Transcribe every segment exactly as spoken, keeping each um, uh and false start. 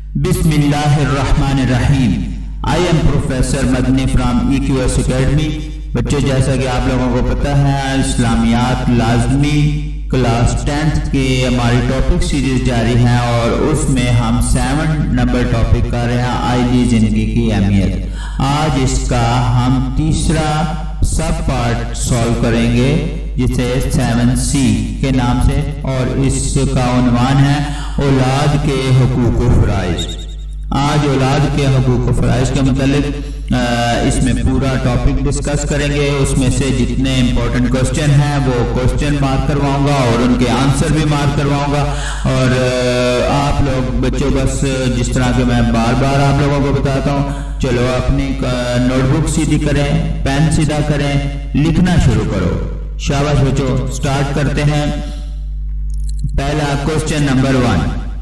بسم اللہ الرحمن الرحیم. I am professor Madani from E Q S academy. بچے جیسا کہ آپ لوگوں کو پتہ ہے اسلامیات لازمی کلاس ٹینتھ کی ہماری ٹاپک سیریز جاری ہے اور اس میں ہم سیون نمبر ٹاپک کر رہے ہیں آئلی زندگی کی اہمیت. آج اس کا ہم تیسرا سب پارٹ سالو کریں گے جسے سیون سی کے نام سے، اور اس کا عنوان ہے اولاد کے حقوق و فرائض. آج اولاد کے حقوق و فرائض کے متعلق اس میں پورا ٹاپک ڈسکس کریں گے. اس میں سے جتنے امپورٹنٹ کوسچن ہیں وہ کوسچن مارک کرواؤں گا اور ان کے آنسر بھی مارک کرواؤں گا. اور آپ لوگ بچوں بس جس طرح کہ میں بار بار آپ لوگوں کو بتاتا ہوں، چلو اپنی نوٹ بک سیدھی کریں، پین سیدھا کریں، لکھنا شروع کرو. شاباش بچوں، سٹارٹ کرتے ہیں. پہلا کوسچن نمبر ون.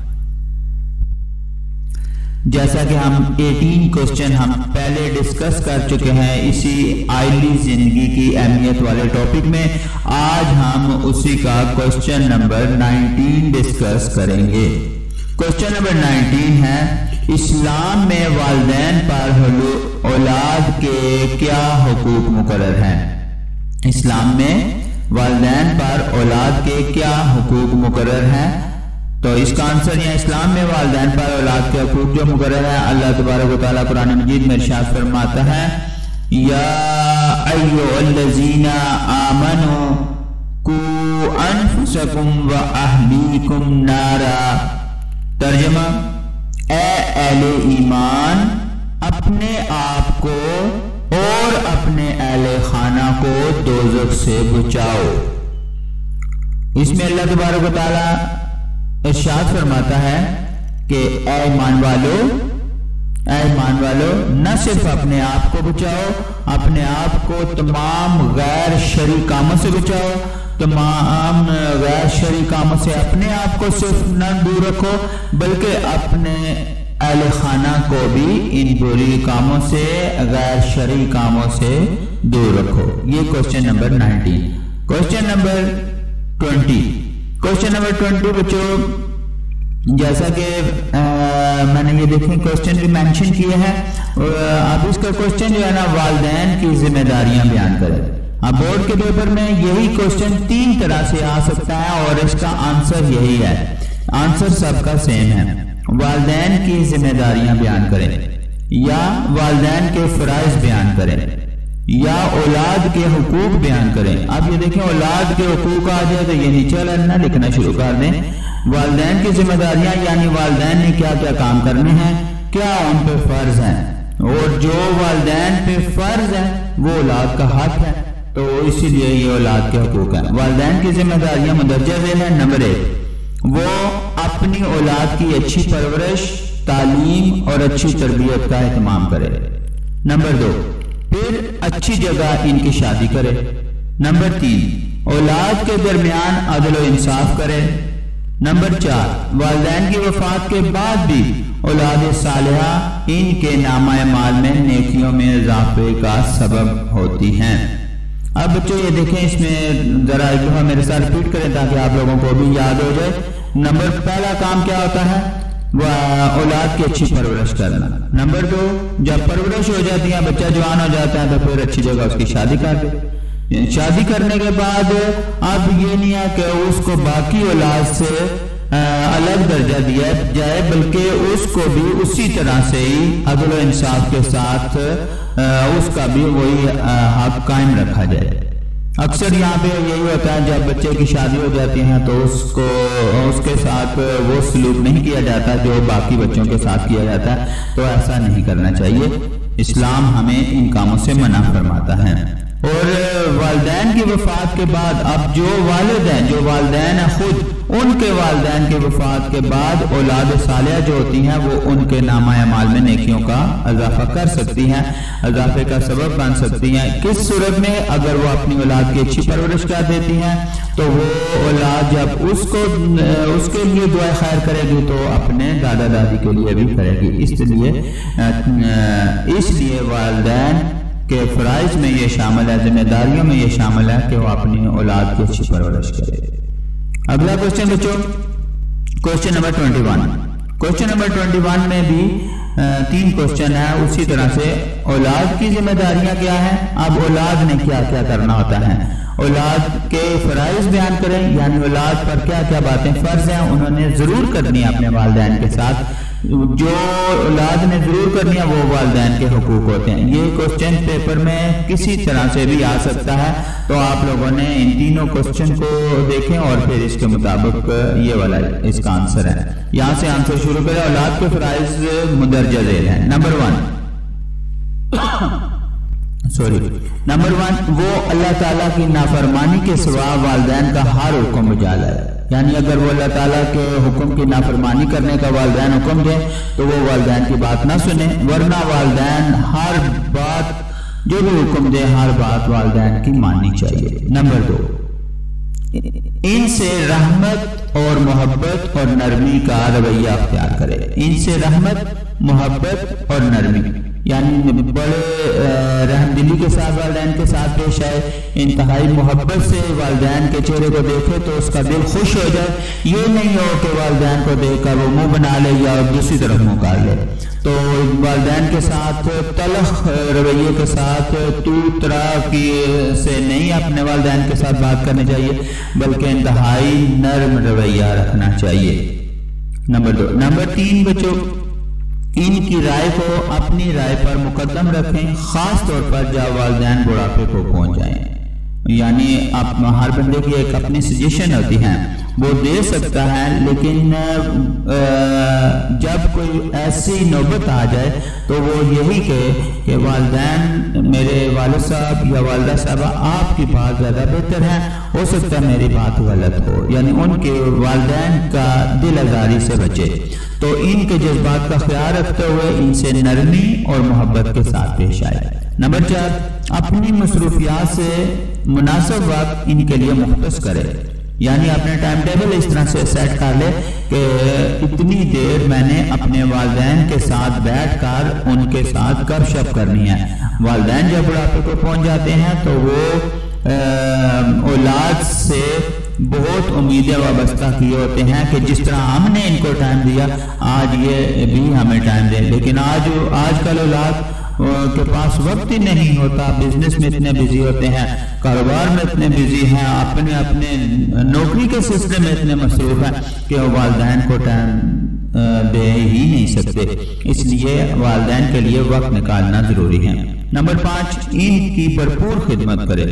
جیسا کہ ہم اٹھارہ کوسچن ہم پہلے ڈسکس کر چکے ہیں اسی آئلی زندگی کی اہمیت والے ٹاپک میں، آج ہم اسی کا کوسچن نمبر انیس ڈسکس کریں گے. کوسچن نمبر انیس ہے اسلام میں والدین پر اولاد کے کیا حقوق مقرر ہیں؟ اسلام میں والدین پر اولاد کے کیا حقوق مقرر ہیں؟ تو اس کا آنسر یہ اسلام میں والدین پر اولاد کے حقوق جو مقرر ہیں، اللہ تبارک و تعالیٰ قرآن مجید میں ارشاد فرماتا ہے یا ایھا الذین آمنوا قوا انفسکم و اہلیکم نارا. ترجمہ: اے اہل ایمان، اپنے آپ کو اور اپنے اہل خانہ کو دوزخ سے بچاؤ. اس میں اللہ تبارک و تعالیٰ ارشاد فرماتا ہے کہ اے ایمان والو اے ایمان والو نہ صرف اپنے آپ کو بچاؤ، اپنے آپ کو تمام غیر شرعی کاموں سے بچاؤ، تمام غیر شرعی کاموں سے اپنے آپ کو صرف نہ دور رکھو بلکہ اپنے اہل خانہ کو بھی ان بری کاموں سے، غیر شرعی کاموں سے دور رکھو. یہ کوسچن نمبر انیس. کوسچن نمبر بیس. کوسچن نمبر بیس بچوں، جیسا کہ میں نے یہ دیکھیں کوسچن بھی مینشن کیا ہے. اب اس کا کوسچن جو ہے نا والدین کی ذمہ داریاں بیان کریں. اب بورڈ کے پیپر میں یہی کوسچن تین طرح سے آ سکتا ہے اور اس کا آنسر یہی ہے. آنسر سب کا سیم ہے. والدین کی ذمہ داریاں بیان کریں، یا والدین کے فرائض بیان کریں، یا اولاد کے حقوق بیان کریں. اب یہ دیکھیں اولاد کے حقوق آ جائے تو یہ نیچے لکھنا لکھنا شروع کر دیں. والدین کی ذمہ داریاں یعنی والدین نے کیا کیا کام کرنے ہیں، کیا ان پہ فرض ہیں، اور جو والدین پہ فرض ہیں وہ اولاد کا حق ہے، تو اسی لیے یہ اولاد کے حقوق ہیں. والدین کی ذمہ داریاں مندرجہ ذیل ہیں. نمبر ایک، وہ اپنی اولاد کی اچھی پرورش، تعلیم اور اچھی تربیت کا اہتمام کرے. نمبر دو، پھر اچھی جگہ ان کی شادی کرے. نمبر تین، اولاد کے درمیان عدل و انصاف کرے. نمبر چار، والدین کی وفات کے بعد بھی اولاد صالحہ ان کے نامہ اعمال میں نیکیوں میں اضافے کا سبب ہوتی ہیں. اب بچوں یہ دیکھیں اس میں ذرا ایک دفعہ میرے ساتھ ریپیٹ کریں تاکہ آپ لوگوں کو بھی یاد ہو جائے. نمبر پہلا کام کیا ہوتا ہے، وہ اولاد کی اچھی پرورش کرنا. نمبر دو، جب پرورش ہو جاتی ہے، بچہ جوان ہو جاتا ہے تو پھر اچھی جگہ اس کی شادی کر دے. شادی کرنے کے بعد اب یہ نہیں ہے کہ اس کو باقی اولاد سے الگ درجہ دیا جائے بلکہ اس کو بھی اسی طرح سے ہی عدل و انصاف کے ساتھ اس کا بھی وہی حق قائم رکھا جائے. اکثر یہاں پہ یہی ہوتا ہے جب بچے کی شادی ہو جاتی ہے تو اس کو اس کے ساتھ وہ سلوک نہیں کیا جاتا جو باقی بچوں کے ساتھ کیا جاتا ہے. تو ایسا نہیں کرنا چاہیے. اسلام ہمیں ان کاموں سے منع فرماتا ہے. اور والدین کی وفات کے بعد اب جو والد ہیں جو والدین ہیں خود ان کے والدین کے وفات کے بعد اولاد صالحہ جو ہوتی ہیں وہ ان کے نامہ اعمال میں نیکیوں کا اضافہ کر سکتی ہیں، اضافے کا سبب بن سکتی ہیں. کس صورت میں؟ اگر وہ اپنی اولاد کی اچھی پرورش کر دیتی ہیں تو وہ اولاد جب اس کو اس کے لیے دعا خیر کرے گی تو اپنے دادا دادی کے لیے بھی کرے گی. اس لیے اس لیے والدین کہ فرائض میں یہ شامل ہے، ذمہ داریوں میں یہ شامل ہے کہ وہ اپنی اولاد کی اچھی پرورش کرے. اگلا کوسچن بچوں، کوسچن نمبر اکیس. क्वेश्चन नंबर ट्वेंटी वन में भी तीन क्वेश्चन है उसी तरह से। औलाद की जिम्मेदारियां क्या हैं? अब औलाद ने क्या क्या करना होता है, औलाद के फराइज बयान करें, यानी औलाद पर क्या क्या बातें फर्ज हैं उन्होंने जरूर करनी है अपने वालिदैन के साथ। जो औलाद ने जरूर करनी है वो वालिदैन के हुकूक होते हैं। ये क्वेश्चन पेपर में किसी तरह से भी आ सकता है, तो आप लोगों ने इन तीनों क्वेश्चन को देखें और फिर इसके मुताबिक ये वाला इसका आंसर है। यहाँ से आंसर शुरू करें। औलाद के फराइज मुदर्जा झेल है। Number one sorry number one वो अल्लाह ताला की नाफरमानी के सिवा वालिदैन का हर हुक्म बजा लाए, यानी अगर वो अल्लाह ताला के हुक्म की नाफरमानी करने का वालिदैन हुक्म दे तो वो वालिदैन की बात ना सुने, वरना वालिदैन हर बात जो भी हुक्म दे हर बात वालिदैन की माननी चाहिए। नंबर दो इनसे रहमत और मोहब्बत और नरमी का रवैया अख्तियार करे। इनसे रहमत मोहब्बत और नरमी, यानी बड़े रहमदिली के साथ वालिदैन के साथ पेश आए, इंतहाई मोहब्बत से वालिदैन के चेहरे को देखे तो उसका दिल खुश हो जाए। ये नहीं हो कि वालिदैन को देखकर वो मुंह बना ले या दूसरी तरफ मुंह कर ले। तो वालिदैन के साथ तलख रवैये के साथ तू तरा की से नहीं अपने वालिदैन के साथ बात करनी चाहिए, बल्कि इंतहाई नर्म रवैया रखना चाहिए। नंबर दो नंबर तीन बच्चों इनकी राय को अपनी राय पर मुकद्दम रखें, खास तौर पर जब वालिदैन बुढ़ापे को पहुंच जाएं। यानी आप हर बंदे की एक अपनी सजेशन होती है, वो दे सकता है, लेकिन जब कोई ऐसी नौबत आ जाए तो वो यही कहे कि वालिदैन मेरे वालिद साहब या वालिदा साहबा आपकी बात ज़्यादा बेहतर है, हो सकता है मेरी बात गलत हो, यानी उनके वालिदैन का दिल आज़ारी से बचे। तो इनके जज्बात का ख्याल रखते हुए इनसे नरमी और मोहब्बत के साथ पेश आए। नंबर चार अपनी मसरूफियात से मुनासिब वक्त इनके लिए मुख्तस करे, यानी अपने टाइम टेबल इस तरह से सेट कर ले कि इतनी देर मैंने अपने वालिदैन के साथ बैठकर उनके साथ गपशप करनी है। वालिदैन जब बुढ़ापे को पहुंच जाते हैं तो वो औलाद से बहुत उम्मीदें वाबस्ता किए होते हैं कि जिस तरह हमने इनको टाइम दिया आज ये भी हमें टाइम दें, लेकिन आज आजकल औलाद के पास वक्त ही नहीं होता, बिजनेस में इतने बिजी होते हैं, कारोबार में इतने बिजी हैं, अपने अपने नौकरी के सिलसिले में इतने मसरूफ हैं कि वो वालिदैन को टाइम दे ही नहीं सकते। इसलिए वालिदैन के लिए वक्त निकालना जरूरी है। नंबर पाँच इनकी भरपूर खिदमत करे।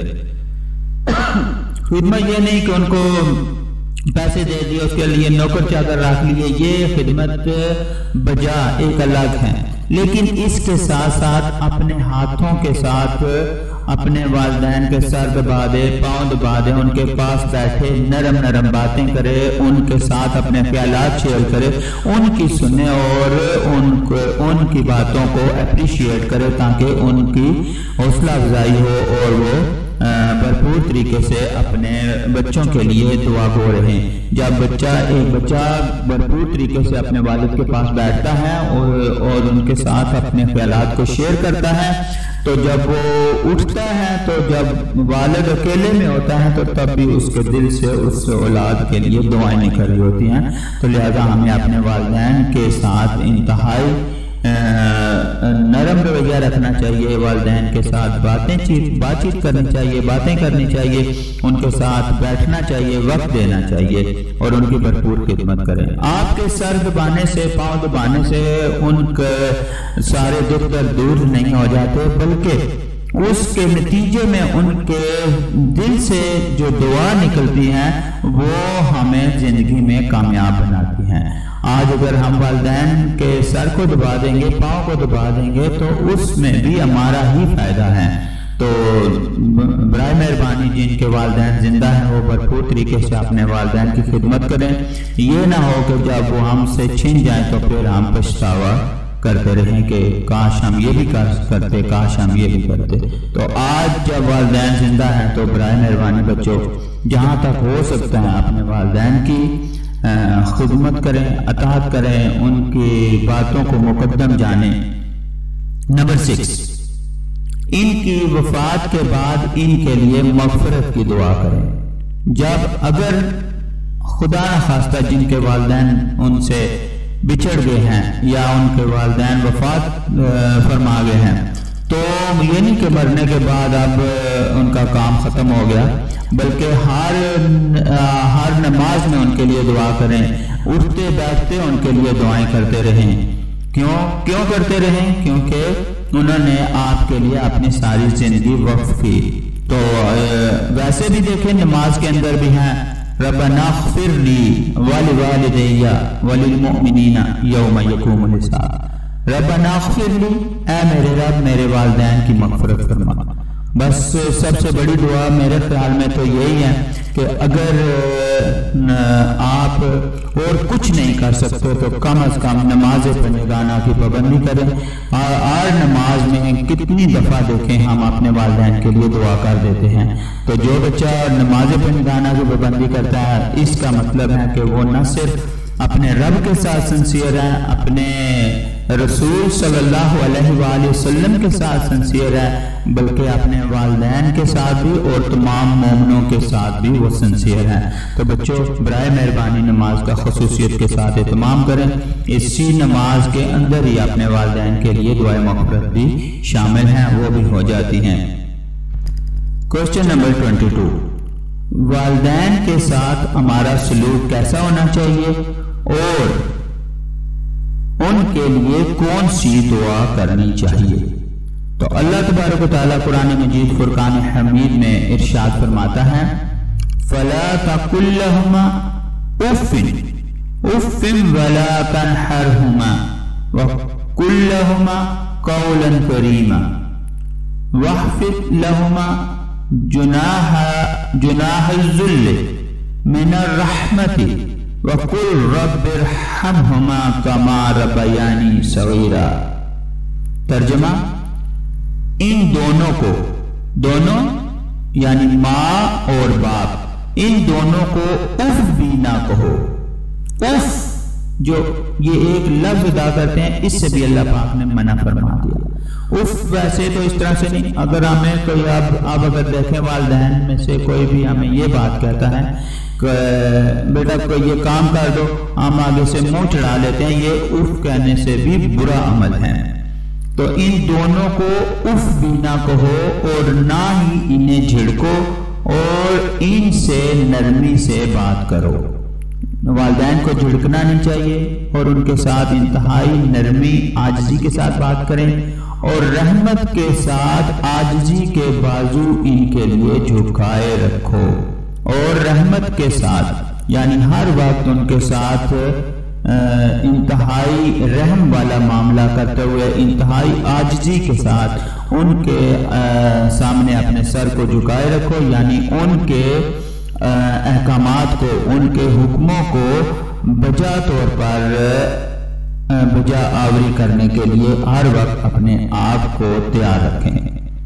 खिदमत ये नहीं कि उनको पैसे दे दिए उसके लिए नौकर चाकर रख लिए, ये खिदमत बजा एक अलग है, लेकिन इसके साथ साथ अपने हाथों के साथ अपने वालिदैन के सर दबा दे, पाँव दबा दे, उनके पास बैठे नरम नरम बातें करे, उनके साथ अपने ख्यालात शेयर करे, उनकी सुने और उनको उनकी बातों को अप्रिशिएट करे ताकि उनकी हौसला अफजाई हो और वो भरपूर तरीके से अपने बच्चों के लिए दुआ गो रहें। जब बच्चा एक बच्चा भरपूर तरीके से अपने वालिद के पास बैठता है और, और उनके साथ अपने ख्यालात को शेयर करता है, तो जब वो उठता है तो जब वालिद अकेले में होता है तो तब भी उसके दिल से उस औलाद के लिए दुआएं निकल रही होती हैं। तो लिहाजा हमें अपने वालिदैन के साथ इंतहाई नरम रवैया रखना चाहिए, वालिदैन के साथ बातें बातचीत करनी चाहिए, बातें करनी चाहिए, उनके साथ बैठना चाहिए, वक्त देना चाहिए और उनकी भरपूर खिदमत करें। आपके सर दबाने से, पाँव दबाने से उनके सारे दुख दर्द दूर नहीं हो जाते, बल्कि उसके नतीजे में उनके दिल से जो दुआ निकलती हैं वो हमें जिंदगी में कामयाब बनाती हैं। आज अगर हम वालिदैन के सर को दबा देंगे, पाँव को दबा देंगे तो उसमें भी हमारा ही फायदा है। तो बराए मेहरबानी जिनके वालिदैन जिंदा हैं वो भरपूर तरीके से अपने वालिदैन की खिदमत करें। ये ना हो कि जब वो हमसे छिन जाए तो फिर हम पछतावा करते रहें कि काश हम ये भी कर करते, काश हम ये भी करते। तो आज जब वालिदैन जिंदा हैं तो बराए मेहरबानी बच्चों जहाँ तक हो सकता है अपने वालिदैन की खिदमत करें, अताअत करें, उनकी बातों को मुकद्दम जाने। नंबर सिक्स इनकी वफात के बाद इनके लिए मग़फ़िरत की दुआ करें। जब अगर खुदा न खास्ता जिनके वालिदैन उनसे بچھڑ گئے ہیں یا ان کے والدین وفات فرما گئے ہیں، تو یہ نہیں کہ مرنے کے بعد اب ان کا کام ختم ہو گیا، بلکہ ہر ہر نماز میں ان کے لیے دعا کریں، اٹھتے بیٹھتے ان کے لیے دعائیں کرتے رہیں۔ کیوں کیوں کرتے رہیں؟ کیونکہ انہوں نے آپ کے لیے اپنی ساری زندگی وقف کی۔ تو ویسے بھی دیکھیں نماز کے اندر بھی ہیں ربنا اغفر لی ولوالدی وللمؤمنین یوم یقوم الحساب، ربنا اغفر لی، اے میرے رب میرے والدین کی مغفرت فرما۔ بس سب سے بڑی دعا میرے خیال میں تو یہی ہے کہ اگر آپ اور کچھ نہیں کر سکتے تو کم از کم نماز پنجگانہ کی پابندی کریں، اور نماز میں کتنی دفعہ دیکھیں ہم اپنے والدین کے لیے دعا کر دیتے ہیں۔ تو جو بچہ نماز پنجگانہ کی پابندی کرتا ہے اس کا مطلب ہے کہ وہ نہ صرف اپنے رب کے ساتھ سنسیئر ہے، اپنے رسول صلی اللہ علیہ وآلہ وسلم کے ساتھ سنسیئر ہے، بلکہ اپنے والدین کے ساتھ بھی اور تمام مومنوں کے ساتھ بھی وہ سنسیئر ہے۔ تو بچوں برائے مہربانی نماز کا خصوصیت کے ساتھ اہتمام کریں، اسی نماز کے اندر ہی اپنے والدین کے لیے دعائے مغفرت بھی شامل ہیں، وہ بھی ہو جاتی ہیں۔ کوسچن نمبر ٹوینٹی ٹو، والدین کے ساتھ ہمارا سلوک کیسا ہونا چاہیے اور ان کے لیے کون سی دعا کرنی چاہیے؟ تو اللہ تبارک و تعالیٰ قرآن مجید فرقان حمید میں ارشاد فرماتا ہے فَلَا تَقُلْ لَهُمَا اُفٍّ اُفٍّ وَلَا تَنْحَرْهُمَا وَقُلْ لَهُمَا قَوْلًا كَرِيمًا وَاخْفِضْ لَهُمَا جُنَاحَ جُنَاحَ الذُّلِّ مِنَ الرَّحْمَةِ وَقُلْ رَبِّ ارْحَمْهُمَا كَمَا رَبَّيَانِي صَغِيرًا۔ ترجمہ، ان دونوں کو، دونوں یعنی ماں اور باپ، ان دونوں کو اف بھی نہ کہو۔ اف جو یہ ایک لفظ ادا کرتے ہیں اس سے بھی اللہ پاک نے منع فرما دیا۔ اف ویسے تو اس طرح سے نہیں، اگر ہمیں کوئی اب اب اگر دیکھیں والدین میں سے کوئی بھی ہمیں یہ بات کہتا ہے کہ بیٹا کوئی یہ کام کر دو، ہم آگے سے منہ چڑھا لیتے ہیں، یہ اف کہنے سے بھی برا عمل ہے۔ تو ان دونوں کو اف بھی نہ کہو اور نہ ہی انہیں جھڑکو اور ان سے نرمی سے بات کرو۔ والدین کو جھڑکنا نہیں چاہیے اور ان کے ساتھ انتہائی نرمی عاجزی کے ساتھ بات کریں، اور رحمت کے ساتھ عاجزی کے بازو ان کے لیے جھکائے رکھو، اور رحمت کے ساتھ یعنی ہر وقت ان کے ساتھ انتہائی رحم والا معاملہ کرتے ہوئے انتہائی عاجزی کے ساتھ ان کے سامنے اپنے سر کو جھکائے رکھو، یعنی ان کے احکامات کو، ان کے حکموں کو بجا طور پر بجا آوری کرنے کے لیے ہر وقت اپنے آپ کو تیار رکھیں۔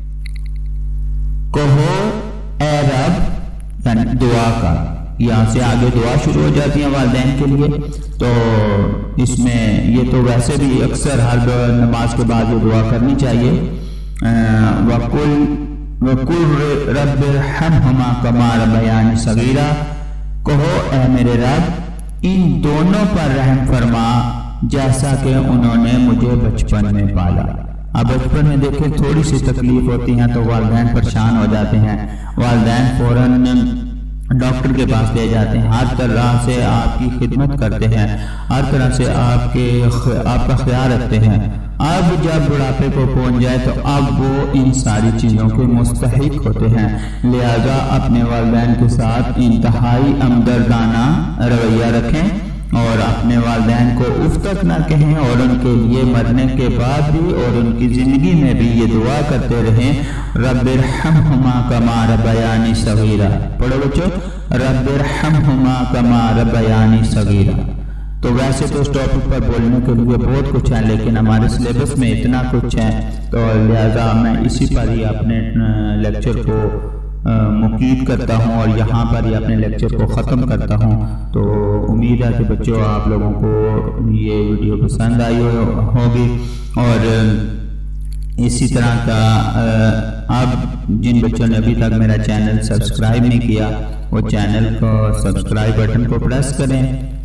کہو اے رب، یعنی دعا کا، یہاں سے آگے دعا شروع ہو جاتی ہیں والدین کے لیے۔ تو اس میں یہ تو ویسے بھی اکثر ہر نماز کے بعد یہ دعا کرنی چاہیے، وَقُلْ وَقُلْ رَبِّ ارْحَمْهُمَا كَمَا رَبَّيَانِي صَغِيرًا، کہو اے میرے رب ان دونوں پر رحم فرما جیسا کہ انہوں نے مجھے بچپن میں پالا۔ اب بچپن میں دیکھیں تھوڑی سی تکلیف ہوتی ہیں تو والدین پریشان ہو جاتے ہیں، والدین فوراً ڈاکٹر کے پاس لے جاتے ہیں، ہر طرح سے آپ کی خدمت کرتے ہیں، ہر طرح سے آپ کے آپ کا خیال رکھتے ہیں۔ اب جب بڑھاپے کو پہنچ جائے تو اب وہ ان ساری چیزوں کے مستحق ہوتے ہیں، لہذا اپنے والدین کے ساتھ انتہائی ہمدردانہ رویہ رکھیں اور اپنے والدین کو اف تک نہ کہیں، اور ان کے لیے مرنے کے بعد بھی اور ان کی زندگی میں بھی یہ دعا کرتے رہیں رب ارحمہما کما ربیانی صغیرا۔ پڑھو بچوں، رب ارحمہما کما ربیانی صغیرا۔ تو ویسے تو اس ٹاپک پر بولنے کے لیے بہت کچھ ہے، لیکن ہمارے سلیبس میں اتنا کچھ ہے تو لہذا میں اسی پر ہی اپنے لیکچر کو مقید کرتا ہوں اور یہاں پر ہی اپنے لیکچر کو ختم کرتا ہوں۔ تو امید ہے کہ بچوں آپ لوگوں کو یہ ویڈیو پسند آئی ہوگی، اور اسی طرح کا اب جن بچوں نے ابھی تک میرا چینل سبسکرائب نہیں کیا وہ چینل کو سبسکرائب بٹن کو پریس کریں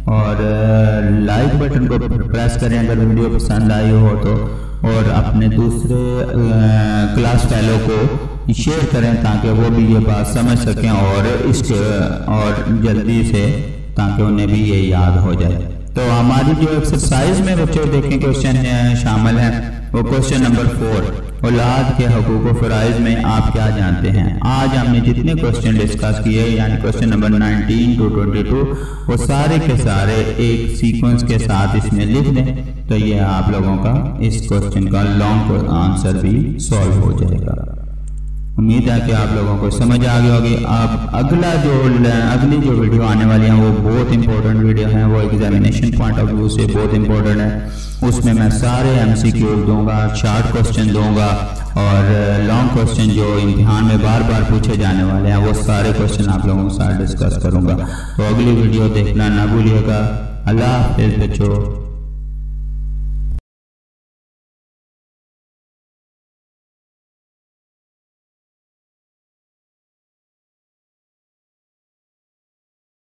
اور لائک بٹن کو پریس کریں اگر ویڈیو پسند آئی ہو تو، اور اپنے دوسرے کلاس فیلو کو شیئر کریں تاکہ وہ بھی یہ بات سمجھ سکیں اور اس کے اور جلدی سے تاکہ انہیں بھی یہ یاد ہو جائے۔ تو ہماری جو ایکسرسائز میں بچے دیکھیں کوشچن شامل ہیں وہ کوشچن نمبر فور، اولاد کے حقوق و فرائض میں آپ کیا جانتے ہیں۔ آج ہم نے جتنے کوشچن ڈسکس کیے یعنی question number nineteen to twenty two وہ سارے کے سارے ایک سیکوینس کے ساتھ اس میں لکھ دیں تو یہ آپ لوگوں کا اس کوشچن کا لانگ آنسر بھی سالو ہو جائے گا۔ امید ہے کہ آپ لوگوں کو سمجھ آ گئی ہوگی۔ اب اگلا جو اگلی جو ویڈیو آنے والی ہیں وہ بہت امپورٹنٹ ویڈیو ہیں، وہ ایگزامینیشن پوائنٹ آف ویو سے بہت امپورٹنٹ ہے۔ اس میں میں سارے ایم سی کیو دوں گا، شارٹ کوسچن دوں گا اور لانگ کوسچن جو امتحان میں بار بار پوچھے جانے والے ہیں وہ سارے کوسچن آپ لوگوں کے ساتھ ڈسکس کروں گا۔ تو اگلی ویڈیو دیکھنا نہ بھولیے گا۔ اللہ حافظ بچوں۔